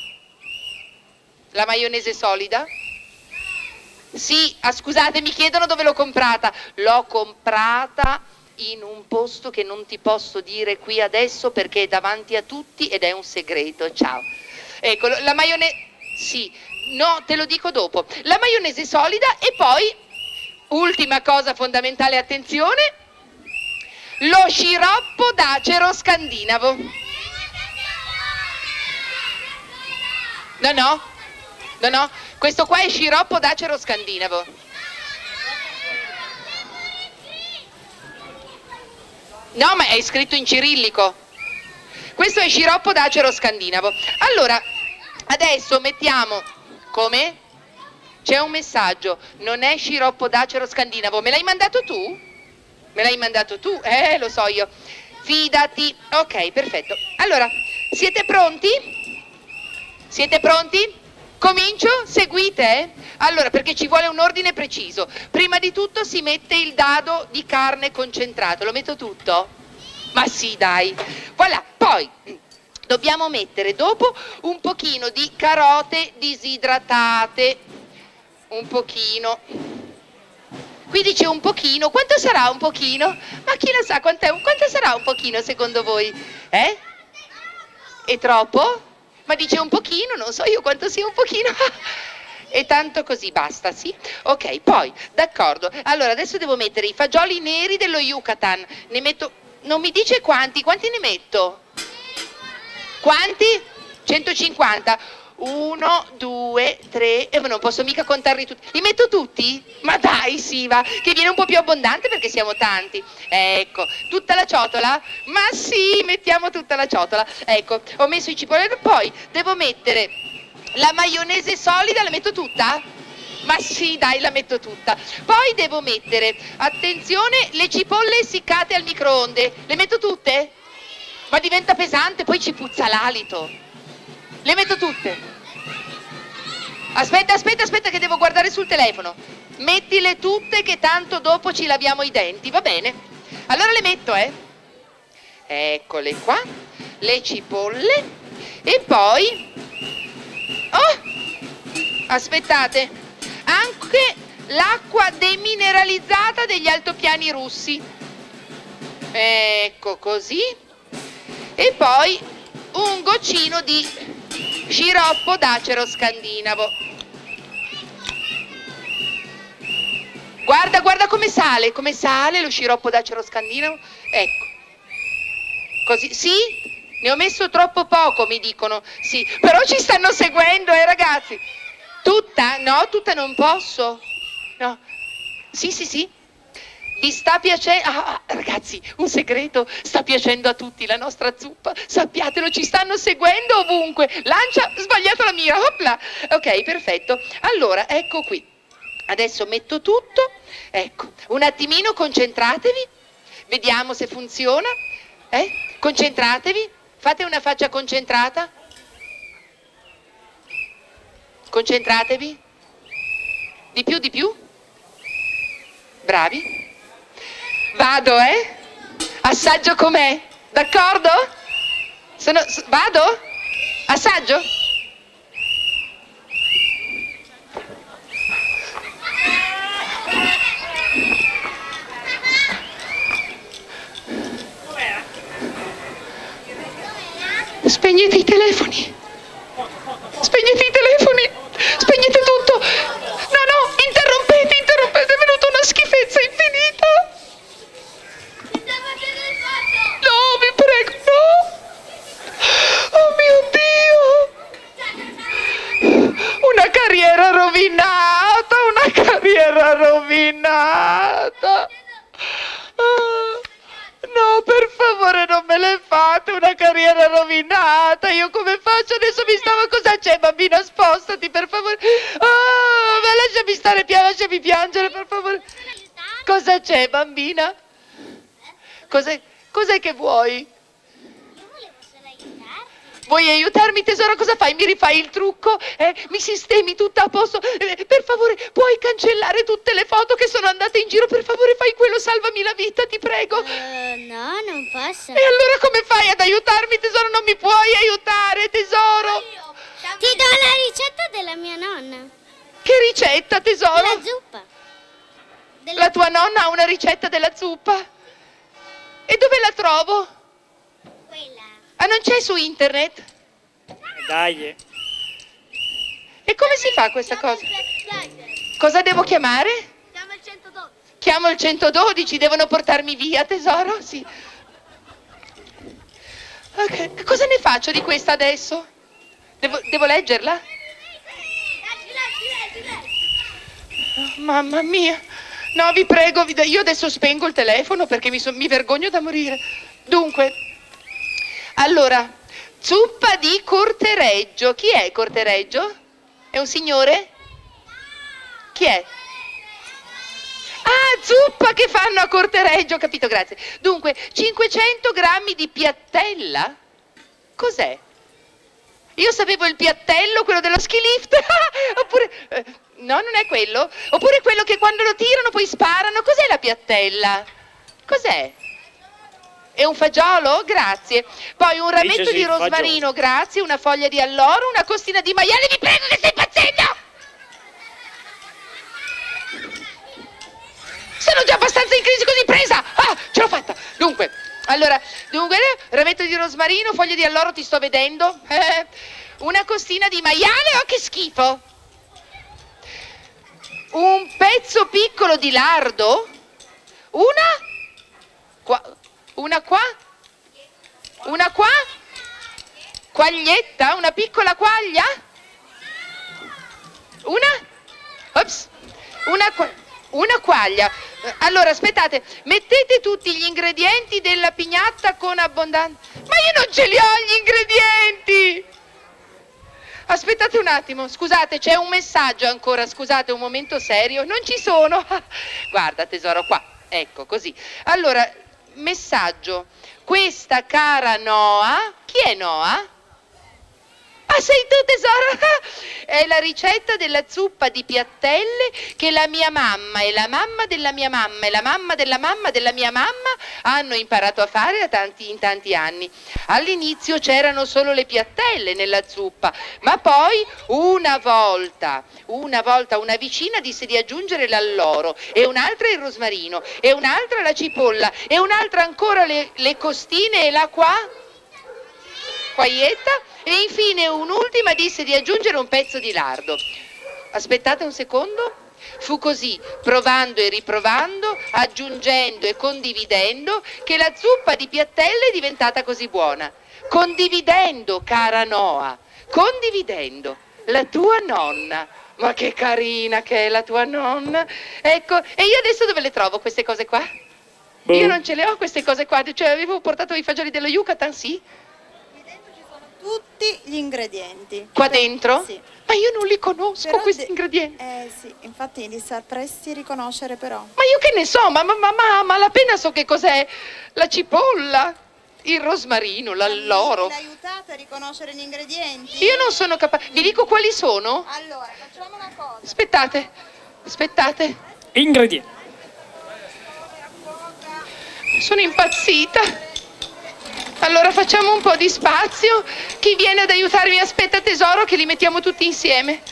La maionese solida? Sì, ah, scusate, mi chiedono dove l'ho comprata. L'ho comprata in un posto che non ti posso dire qui adesso perché è davanti a tutti ed è un segreto. Ciao. Ecco, la maionese... Sì, no, te lo dico dopo. La maionese solida e poi, ultima cosa fondamentale, attenzione, lo sciroppo d'acero scandinavo. No, no, no, no, questo qua è sciroppo d'acero scandinavo. No, ma è scritto in cirillico. Questo è sciroppo d'acero scandinavo. Allora, adesso mettiamo... Come? C'è un messaggio. Non è sciroppo d'acero scandinavo. Me l'hai mandato tu? Me l'hai mandato tu? Eh, lo so io. Fidati. Ok, perfetto. Allora, siete pronti? Siete pronti? Comincio? Seguite? Eh? Allora, perché ci vuole un ordine preciso. Prima di tutto si mette il dado di carne concentrato. Lo metto tutto? Ma sì, dai. Voilà. Poi dobbiamo mettere dopo un pochino di carote disidratate. Un pochino. Qui dice un pochino. Quanto sarà un pochino? Ma chi lo sa quanto, è? Quanto sarà un pochino secondo voi? Eh? È troppo? Ma dice un pochino, non so io quanto sia un pochino. E tanto così, basta, sì? Ok, poi, d'accordo. Allora, adesso devo mettere i fagioli neri dello Yucatan. Ne metto... Non mi dice quanti? Quanti ne metto? Quanti? centocinquanta. Uno, due, tre... E non posso mica contarli tutti. Li metto tutti? Ma dai, sì, va. Che viene un po' più abbondante perché siamo tanti. Ecco. Tutta la ciotola? Ma sì, mettiamo tutta la ciotola. Ecco, ho messo i cipollini. Poi devo mettere la maionese solida. La metto tutta? Ma sì, dai, la metto tutta. Poi devo mettere, attenzione, le cipolle essiccate al microonde. Le metto tutte? Ma diventa pesante, poi ci puzza l'alito. Le metto tutte? Aspetta, aspetta, aspetta che devo guardare sul telefono. Mettile tutte che tanto dopo ci laviamo i denti, va bene? Allora le metto, eh? Eccole qua, le cipolle. E poi... Oh! Aspettate. Anche l'acqua demineralizzata degli altopiani russi. Ecco così. E poi un goccino di sciroppo d'acero scandinavo. Guarda, guarda come sale, come sale lo sciroppo d'acero scandinavo. Ecco. Così, sì? Ne ho messo troppo poco, mi dicono. Sì, però ci stanno seguendo, eh ragazzi. Tutta? No, tutta non posso. No. Sì, sì, sì. Vi sta piacendo? Ah, ragazzi, un segreto, sta piacendo a tutti la nostra zuppa, sappiatelo, ci stanno seguendo ovunque. Lancia, sbagliato la mira, opla. Ok, perfetto. Allora, ecco qui. Adesso metto tutto. Ecco, un attimino, concentratevi. Vediamo se funziona. Eh? Concentratevi. Fate una faccia concentrata. Concentratevi. Di più, di più. Bravi. Vado, eh? Assaggio com'è? D'accordo? Sono... Vado? Assaggio? Spegnete i telefoni. Spegnete i telefoni. Spegnete tutto. No, no, interrompete, interrompete. È venuta una schifezza infinita. rovinata. Ah, no, per favore non me le fate, una carriera rovinata. Io come faccio? Adesso mi stavo... Cosa c'è, bambina? Spostati, per favore. Ah, ma lasciami stare, lasciami piangere, per favore. Cosa c'è, bambina? Cos'è, cos'è che vuoi? Vuoi aiutarmi, tesoro? Cosa fai? Mi rifai il trucco? Eh, mi sistemi tutta a posto? Eh, per favore, puoi cancellare tutte le foto che sono andate in giro? Per favore, fai quello, salvami la vita, ti prego. Uh, no, non posso. E allora come fai ad aiutarmi, tesoro? Non mi puoi aiutare, tesoro? Ti do la ricetta della mia nonna. Che ricetta, tesoro? La zuppa. Della... La tua nonna ha una ricetta della zuppa? E dove la trovo? Quella. Ah, non c'è su internet? Dai. E come si fa questa cosa? Cosa devo chiamare? Chiama il centododici. Chiamo il centododici, devono portarmi via, tesoro? Sì. Ok, cosa ne faccio di questa adesso? Devo, devo leggerla? Oh, mamma mia. No, vi prego, vi, io adesso spengo il telefono perché mi, so, mi vergogno da morire. Dunque, allora, zuppa di Cortereggio. Chi è Cortereggio? È un signore? Chi è? Ah, zuppa che fanno a Cortereggio, capito, grazie. Dunque, cinquecento grammi di piattella? Cos'è? Io sapevo il piattello, quello dello ski lift. Oppure, eh, no, non è quello. Oppure quello che quando lo tirano poi sparano. Cos'è la piattella? Cos'è? È un fagiolo? Grazie. Poi un rametto Dice sì, di rosmarino, fagiolo. grazie. Una foglia di alloro, una costina di maiale. Vi prego, che stai impazzendo! Sono già abbastanza in crisi così presa. Ah, ce l'ho fatta. Dunque, allora, dunque, rametto di rosmarino, foglie di alloro, ti sto vedendo. Eh, una costina di maiale, oh che schifo. Un pezzo piccolo di lardo. Una? Qua. Una qua? Una qua? Quaglietta? Una piccola quaglia? Una? Ops. Una qua. Una quaglia. Allora, aspettate, mettete tutti gli ingredienti della pignatta con abbondanza... Ma io non ce li ho gli ingredienti! Aspettate un attimo, scusate, c'è un messaggio ancora, scusate, un momento serio. Non ci sono. Guarda, tesoro, qua. Ecco, così. Allora, messaggio. Questa cara Noa... Chi è Noa? Ah, sei tu, tesoro? È la ricetta della zuppa di piattelle che la mia mamma e la mamma della mia mamma e la mamma della mamma della mia mamma hanno imparato a fare da tanti, in tanti anni. All'inizio c'erano solo le piattelle nella zuppa, ma poi una volta, una volta una vicina disse di aggiungere l'alloro, e un'altra il rosmarino, e un'altra la cipolla, e un'altra ancora le, le costine e la qua? Quaglietta. E infine un'ultima disse di aggiungere un pezzo di lardo. Aspettate un secondo. Fu così, provando e riprovando, aggiungendo e condividendo, che la zuppa di piattelle è diventata così buona. Condividendo, cara Noa, condividendo. La tua nonna. Ma che carina che è la tua nonna. Ecco, e io adesso dove le trovo queste cose qua? Boh. Io non ce le ho queste cose qua. Cioè avevo portato i fagioli dello Yucatan, sì? Tutti gli ingredienti. Qua dentro? Sì. Ma io non li conosco Però questi de- ingredienti. Eh sì, infatti li sapresti riconoscere però. Ma io che ne so, ma, ma, ma, ma, ma appena so che cos'è la cipolla, il rosmarino, l'alloro. Mi aiutate a riconoscere gli ingredienti? Io non sono capace. Vi dico quali sono? Allora, facciamo una cosa. Aspettate, aspettate. Ingredienti. Sono impazzita. Allora facciamo un po' di spazio. Chi viene ad aiutarmi? Aspetta, tesoro, che li mettiamo tutti insieme.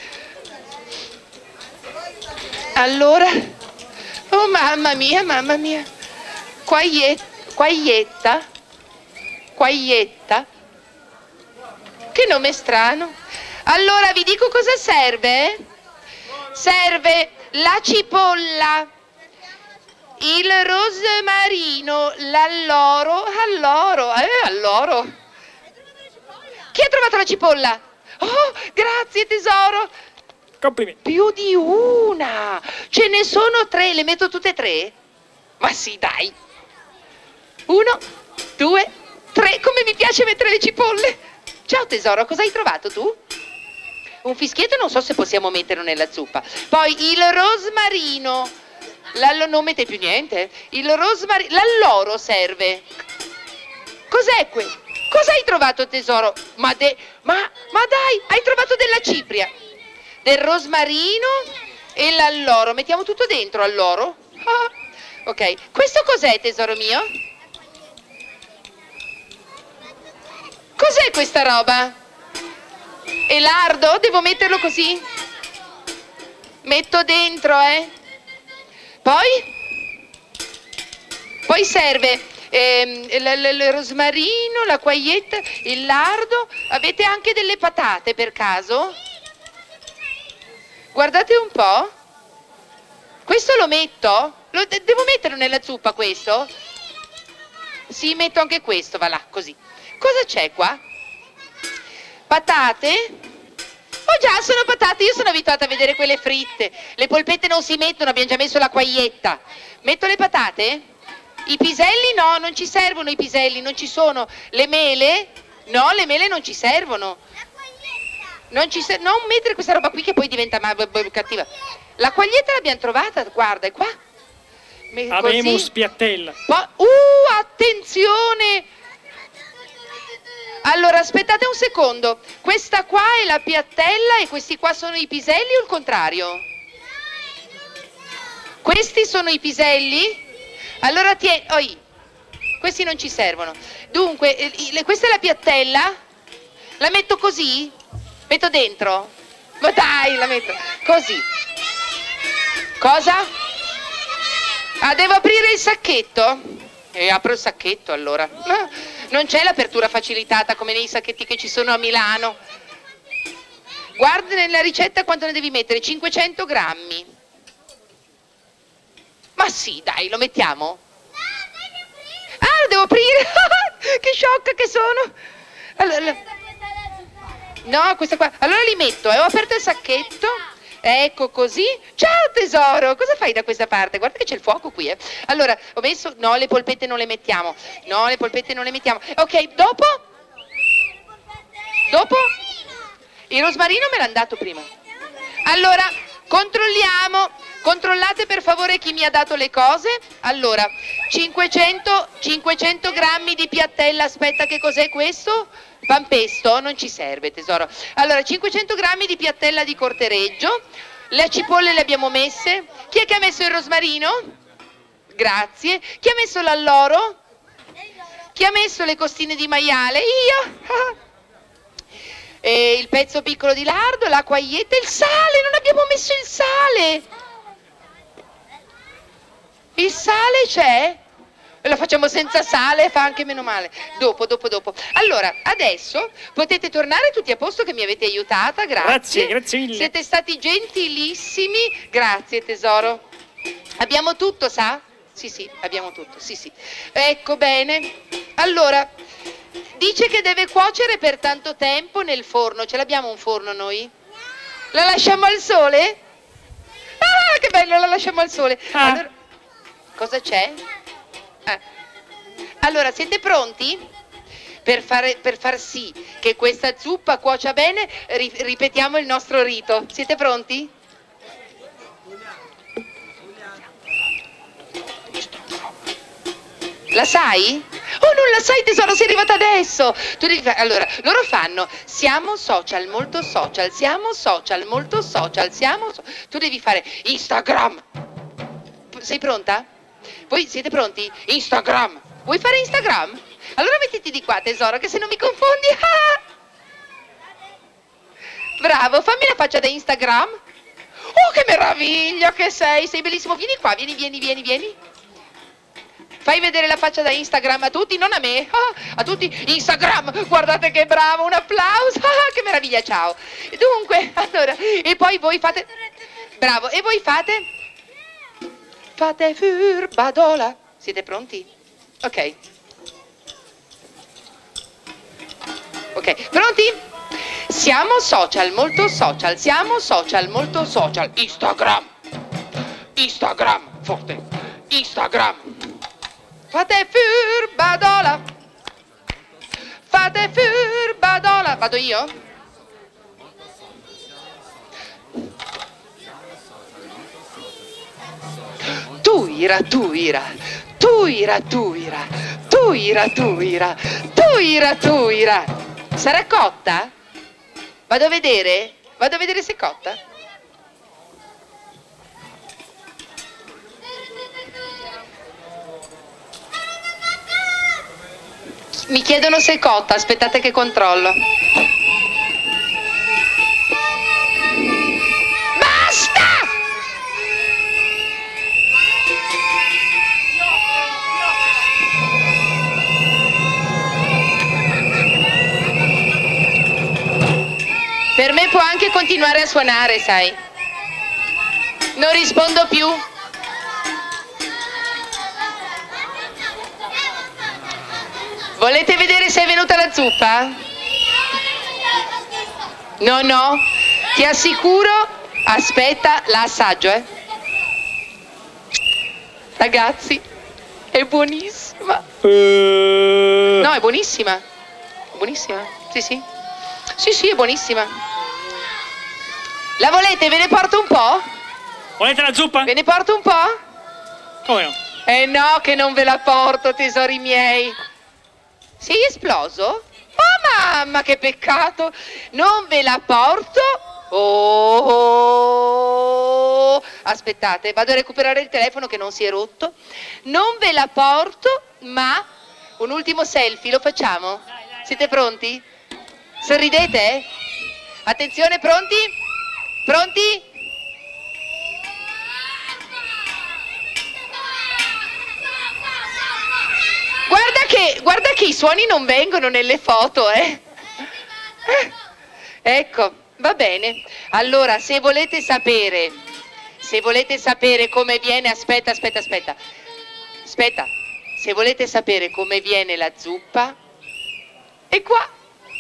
Allora, oh mamma mia, mamma mia. Quaglietta, quaglietta, quaglietta. Che nome strano. Allora vi dico cosa serve. eh? Serve la cipolla, il rosmarino, l'alloro, alloro, eh, alloro. Chi ha trovato la cipolla? Oh, grazie tesoro. Complimenti. Più di una. Ce ne sono tre, le metto tutte e tre? Ma sì, dai. Uno, due, tre. Come mi piace mettere le cipolle. Ciao tesoro, cosa hai trovato tu? Un fischietto, non so se possiamo metterlo nella zuppa. Poi il rosmarino. L'allo, non mette più niente. Il rosmarino, l'alloro serve. Cos'è questo? Cosa hai trovato tesoro? Ma, de, ma, ma dai, hai trovato della cipria, del rosmarino e l'alloro. Mettiamo tutto dentro alloro. Ah, ok, questo cos'è tesoro mio? Cos'è questa roba? E lardo? Devo metterlo così? Metto dentro, eh? Poi? Poi serve ehm, il rosmarino, la quaglietta, il lardo. Avete anche delle patate per caso? Guardate un po'. Questo lo metto? Lo, devo metterlo nella zuppa questo? Sì, metto anche questo, va là, così. Cosa c'è qua? Patate? Oh già, sono patate, io sono abituata a vedere quelle fritte. Le polpette non si mettono, abbiamo già messo la quaglietta. Metto le patate? I piselli no, non ci servono i piselli, non ci sono. Le mele? No, le mele non ci servono. Non ci ser- non mettere questa roba qui che poi diventa ma- cattiva. La quaglietta l'abbiamo trovata, guarda, è qua. Me- Avemus piattella. Po- uh, attenzione! Allora, aspettate un secondo. Questa qua è la piattella e questi qua sono i piselli o il contrario? Questi sono i piselli? Allora tieni... Oi, questi non ci servono. Dunque, eh, questa è la piattella? La metto così? Metto dentro? Ma dai, la metto così. Cosa? Ah, devo aprire il sacchetto? E apro il sacchetto allora. Non c'è l'apertura facilitata come nei sacchetti che ci sono a Milano. Guarda nella ricetta quanto ne devi mettere, cinquecento grammi. Ma sì, dai, lo mettiamo? Ah, lo devo aprire? Che sciocca che sono. Allora, no, questa qua. Allora li metto, eh. Ho aperto il sacchetto. Ecco così. Ciao tesoro, cosa fai da questa parte? Guarda che c'è il fuoco qui, eh. Allora, ho messo... No, le polpette non le mettiamo. No, le polpette non le mettiamo. Ok, dopo? Dopo? Il rosmarino me l'hanno dato prima. Allora, controlliamo. Controllate per favore chi mi ha dato le cose. Allora, cinquecento, cinquecento grammi di piattella. Aspetta, che cos'è questo? Panpesto? Non ci serve tesoro. Allora, cinquecento grammi di piattella di Cortereggio. Le cipolle le abbiamo messe. Chi è che ha messo il rosmarino? Grazie. Chi ha messo l'alloro? Chi ha messo le costine di maiale? Io. E il pezzo piccolo di lardo, la quaglietta e il sale. Non abbiamo messo il sale. Il sale c'è? Lo facciamo senza sale, fa anche meno male. Dopo, dopo, dopo. Allora, adesso potete tornare tutti a posto che mi avete aiutata, grazie. Grazie, grazie mille. Siete stati gentilissimi, grazie tesoro. Abbiamo tutto, sa? Sì, sì, abbiamo tutto, sì, sì. Ecco, bene. Allora, dice che deve cuocere per tanto tempo nel forno. Ce l'abbiamo un forno noi? La lasciamo al sole? Ah, che bello, la lasciamo al sole. Ah. Allora, cosa c'è? Eh. Allora, siete pronti? Per, fare, per far sì che questa zuppa cuocia bene, ri, ripetiamo il nostro rito. Siete pronti? La sai? Oh, non la sai tesoro, sei arrivata adesso. Tu devi fare... Allora, loro fanno siamo social, molto social, siamo social, molto social, siamo... So... Tu devi fare Instagram. Sei pronta? Voi siete pronti? Instagram. Vuoi fare Instagram? Allora mettiti di qua tesoro, che se non mi confondi... Ah! Bravo, fammi la faccia da Instagram. Oh, che meraviglia che sei, sei bellissimo. Vieni qua, vieni, vieni, vieni, vieni. Fai vedere la faccia da Instagram a tutti, non a me. Ah, a tutti, Instagram, guardate che bravo, un applauso. Ah, che meraviglia, ciao. Dunque, allora, e poi voi fate... Bravo, e voi fate... Fate furbadola. Siete pronti? Ok. Ok, pronti? Siamo social, molto social, siamo social, molto social. Instagram. Instagram, forte. Instagram. Fate furbadola. Fate furbadola. Vado io? Tuira, tuira, tuira, tuira, tuira, tuira, tuira, tuira. Sarà cotta? Vado a vedere? Vado a vedere se è cotta? Mi chiedono se è cotta, aspettate che controllo. Basta! Per me può anche continuare a suonare, sai. Non rispondo più. Volete vedere se è venuta la zuppa? No, no. Ti assicuro. Aspetta, la assaggio, eh. Ragazzi, è buonissima. No, è buonissima. Buonissima. Sì, sì. Sì, sì, è buonissima. La volete? Ve ne porto un po'? Volete la zuppa? Ve ne porto un po'? Come no? Eh no, che non ve la porto, tesori miei. Sei esploso? Oh mamma, che peccato. Non ve la porto. Oh, aspettate, vado a recuperare il telefono che non si è rotto. Non ve la porto, ma un ultimo selfie, lo facciamo? Siete pronti? Sorridete? Attenzione, pronti? Pronti? Guarda che, guarda che i suoni non vengono nelle foto, eh? Ecco, va bene. Allora, se volete sapere, se volete sapere come viene, aspetta, aspetta, aspetta. Aspetta, se volete sapere come viene la zuppa, è qua.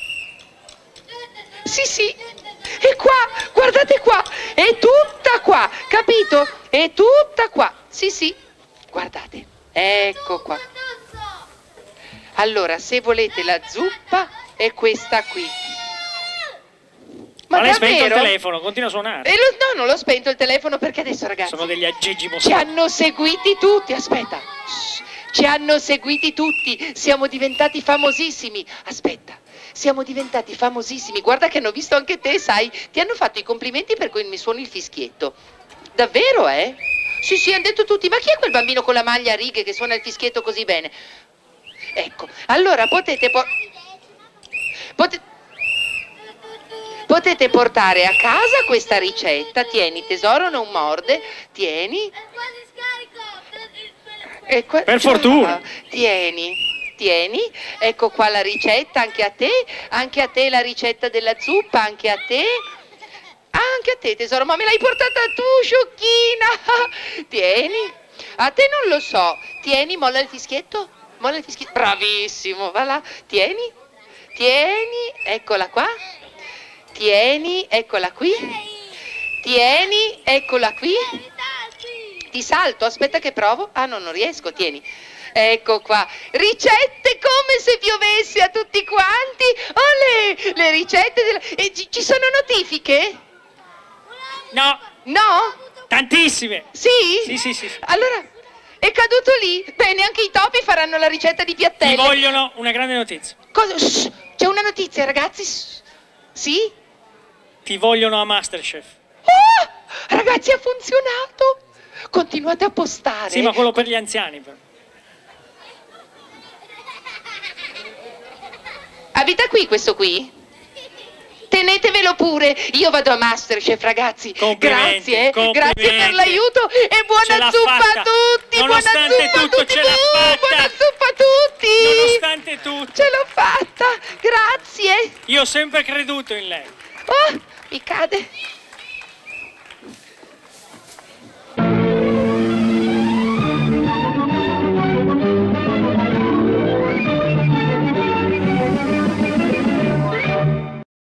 Sì, sì, è qua, guardate qua, è tutta qua, capito? È tutta qua, sì, sì, guardate, ecco qua. Allora, se volete la zuppa, è questa qui. Ma non hai spento il davvero? telefono, continua a suonare. E lo, no, non l'ho spento il telefono perché adesso, ragazzi, Sono degli aggeggi ci mostrati. hanno seguiti tutti, aspetta, shh, ci hanno seguiti tutti, siamo diventati famosissimi, aspetta. Siamo diventati famosissimi, guarda che hanno visto anche te, sai, ti hanno fatto i complimenti per cui mi suoni il fischietto. Davvero, eh? Sì, sì, hanno detto tutti, ma chi è quel bambino con la maglia a righe che suona il fischietto così bene? Ecco, allora potete, po potete, potete portare a casa questa ricetta, tieni tesoro, non morde, tieni. E qua, per fortuna. Tieni. Tieni, ecco qua la ricetta, anche a te, anche a te la ricetta della zuppa, anche a te, anche a te tesoro, ma me l'hai portata tu, sciocchina, tieni, a te non lo so, tieni, molla il fischietto, molla il fischietto, bravissimo, va là, tieni, tieni, eccola qua, tieni, eccola qui, tieni, eccola qui, ti salto, aspetta che provo, ah no, non riesco, tieni. Ecco qua, ricette come se piovesse a tutti quanti. Oh, le, le ricette della... E ci, ci sono notifiche? No. No? Tantissime. Sì? Sì, sì, sì. Allora, è caduto lì. Bene, anche i topi faranno la ricetta di piattelle. Ti vogliono una grande notizia. Cosa? C'è una notizia, ragazzi? Shh. Sì? Ti vogliono a Masterchef. Oh, ragazzi, ha funzionato. Continuate a postare. Sì, ma quello per gli anziani, però. Abita qui questo qui? Tenetevelo pure, io vado a Masterchef, ragazzi. Complimenti, Grazie, complimenti. grazie per l'aiuto e Ce buona l'ha zuppa fatta. a tutti. Nonostante buona zuppa tutto, a tutti. ce l'ha Uh, fatta. Buona zuppa a tutti. Nonostante tutto. Ce l'ho fatta, grazie. Io ho sempre creduto in lei. Oh, mi cade.